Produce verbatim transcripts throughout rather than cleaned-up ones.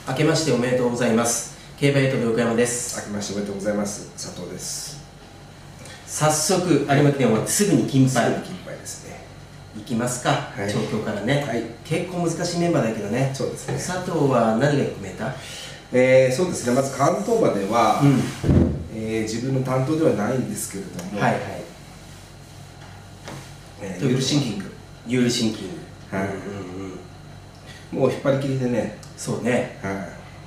明けましておめでとうございます。競馬エイトで横山です。 明けましておめでとうございます。佐藤です。 早速有馬記念終わってすぐに金杯。 金杯ですね。 いきますか。 はい、 調教からね、はい。結構難しいメンバーだけどね。 そうですね。 佐藤は何が含めた？ えー、そうですね。まず関東馬では、うん、えー、自分の担当ではないんですけれども、はいはい。えー、ユールシンキング。 ユールシンキング。はい。 もう引っ張り切りでね。 そうね。 はい。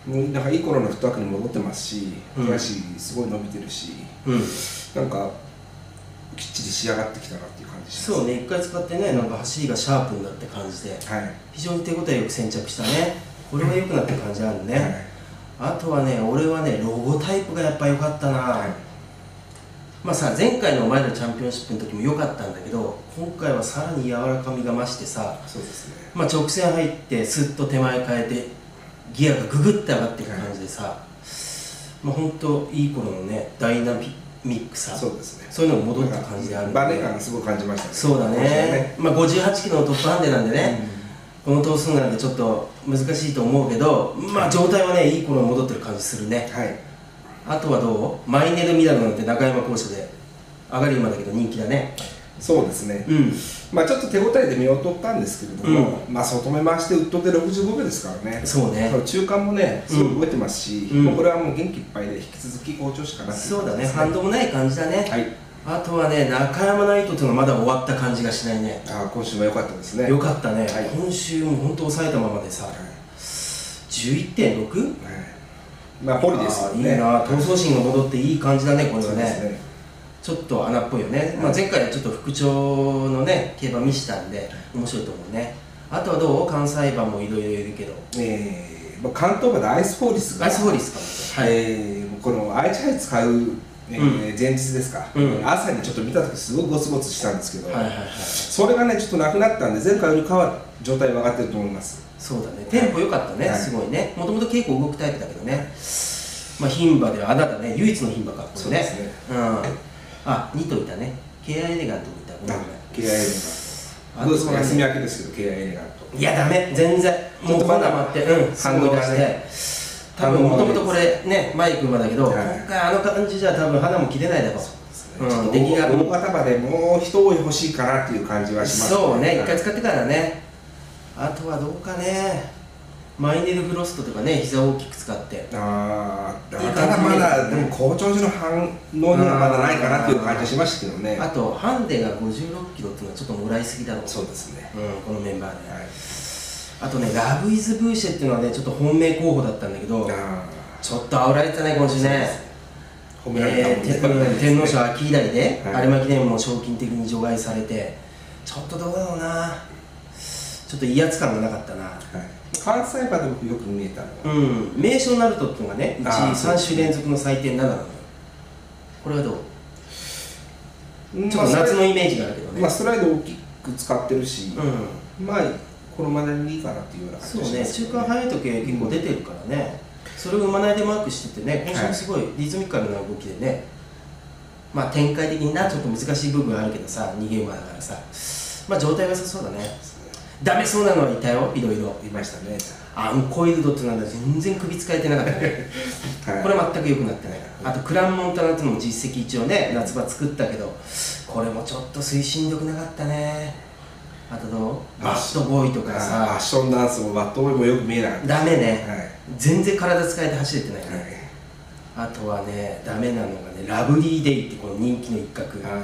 もうなんかいい頃のフットワークに戻ってますし、手足すごい伸びてるし、うん、なんかきっちり仕上がってきたなっていう感じします。 そうね、一回使ってね、なんか走りがシャープになって感じで、はい、非常に手応えよく先着したね。これは良くなってる感じあるね。はい、あとはね、俺はね、ロゴタイプがやっぱ良かったな。はい、まあさ、前回の前のチャンピオンシップの時も良かったんだけど、今回はさらに柔らかみが増してさ、そうですね、まあ直線入ってスッと手前変えてギアがググって上がっていく感じでさ、はい、まあ本当いい頃のねダイナミックさ、そうですね、そういうのが戻った感じであるので、 バネ感すごい感じましたね。 そうだね、ね、まあごじゅうはちキロのトップハンデなんでね、うん、この頭数なんでちょっと難しいと思うけど、まあ状態はねいい頃に戻ってる感じするね。はい、あとはどう？マイネルミラノなんて中山講師で上がり馬だけど人気だね。 そうですね、うん、まあちょっと手応えで見劣ったんですけれども、うん、まあ外目回してウッドでろくじゅうごびょうですからね。そうね、中間もねすごい動いてますし、うん、もうこれはもう元気いっぱいで引き続き好調しかなくて、 そうだね、反動もない感じだね。はい、あとはね、中山ナイトっていうのはまだ終わった感じがしないね。 ああ、今週も良かったですね。 良かったね、はい、今週も本当抑えたままでさ、はい、じゅういってんろく？ はい、 まあポリですよね。 いいな、闘争心が戻っていい感じだね、これはね。ちょっと穴っぽいよね、まあ、前回はちょっと復調のね競馬見したんで面白いと思うね。あとはどう？関西馬もいろいろいるけど、 えーまあ、関東馬でアイスフォーリスがアイスフォーリスかも、はい、えー、この愛知杯使う、えーうん、前日ですか、うん、朝にちょっと見た時すごくゴツゴツしたんですけど、はいはいはい、それがねちょっとなくなったんで前回よりかは状態は上がってると思います。 そうだね、テンポ良かったね、はい、すごいね。もともと結構動くタイプだけどね、まあ牝馬ではあなたね唯一の牝馬か、これね。そうですね、うん、あ、にといたね。ケーアイ エレガントもいた。ごめんごめん。 ケーアイ エレガント。どうですか、休み明けですけど、ケーアイ エレガント。 いや、ダメ、全然。もうまだ待って、うん、反応出して。多分、もともとこれ、ね、マイク馬だけど、今回あの感じじゃ多分花も切れないだろう。 うん、出来が。大型馬でもう一追い欲しいかなっていう感じはしますね。 そうね、一回使ってからね。あとはどうかね。マイネルフロストとかね、膝を大きく使って。ああ、 ただまだ、でも好調時の反応にはまだないかなっていう感じがしましたけどね。 あと、ハンデがごじゅうろっキロっていうのはちょっともらいすぎだろう。 そうですね。 うん、このメンバーで。はい、あとね、ラブイズブーシェっていうのはね、ちょっと本命候補だったんだけど、ちょっと煽られてたね、今週ね。褒められたもんね。天皇賞秋左で、有馬記念も賞金的に除外されて、ちょっとどうだろうな。ちょっと威圧感がなかったな。 関西馬で僕よく見えたの、 うん、名称ナルトっていうのがね、うちさん週連続の採点なななのよ。これはどう？ちょっと夏のイメージがあるけどね。 まあストライド大きく使ってるし、うん、まあこのまでにいいかなっていうような感じですね。 そうね、中間速い時は結構出てるからね、うん、それを馬内でマークしててね、今週もすごいリズミカルな動きでね、まあ展開的になちょっと難しい部分あるけどさ、逃げ馬だからさ、まあ状態は良さそうだね。ダメそうなのはいたよ、いろいろいましたね。アンコイルドってなんだ、全然首使えてなかったね。はい、これ全く良くなってない。あとクランモンタナっていうのも実績一応ね、夏場作ったけど、これもちょっと推進力なかったね。あとどう？バットボーイとかさ、 ファッションダンスもバットボーイもよく見えない。 ダメね、はい、全然体使えて走れてないね。はい、あとはね、ダメなのがね、ラブリーデイってこの人気の一角、はい、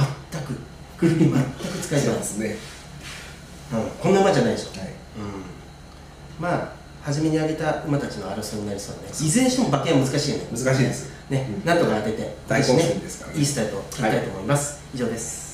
全く首全く使えてないですね。うん、こんな馬じゃないでしょ、はい、うん、まあ初めに挙げた馬たちの争いになりそうだね。いずれにしても馬券は難しいよね。 難しいですね、 うん、なんとか当てて大混戦ですからね、 いいスタートを切りたいと思います。はい、以上です。